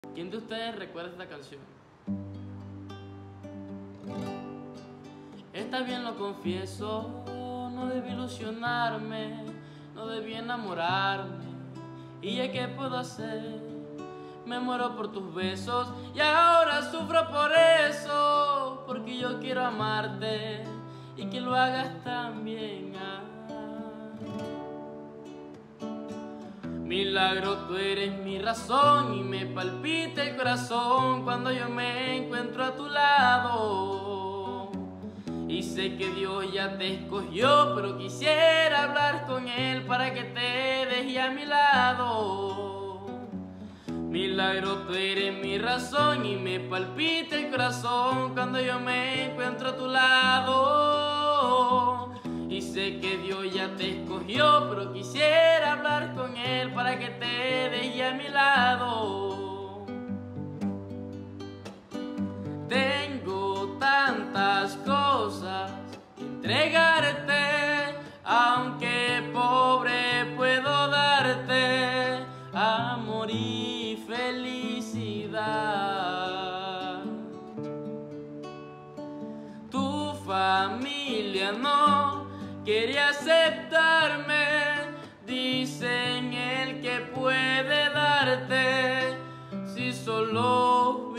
¿Quién de ustedes recuerda esta canción? Está bien, lo confieso, no debí ilusionarme, no debí enamorarme. ¿Y ya qué puedo hacer? Me muero por tus besos y ahora sufro por eso, porque yo quiero amarte y que lo hagas también. Milagro, tú eres mi razón y me palpita el corazón cuando yo me encuentro a tu lado. Y sé que Dios ya te escogió, pero quisiera hablar con Él para que te deje a mi lado. Milagro, tú eres mi razón y me palpita el corazón cuando yo me encuentro a tu lado. Y sé que Dios ya te escogió, pero quisiera hablar con Él para que te deje a mi lado. Tengo tantas cosas que entregarte, aunque pobre puedo darte amor y felicidad. Tu familia no quería aceptarme, dicen el que puede darte si solo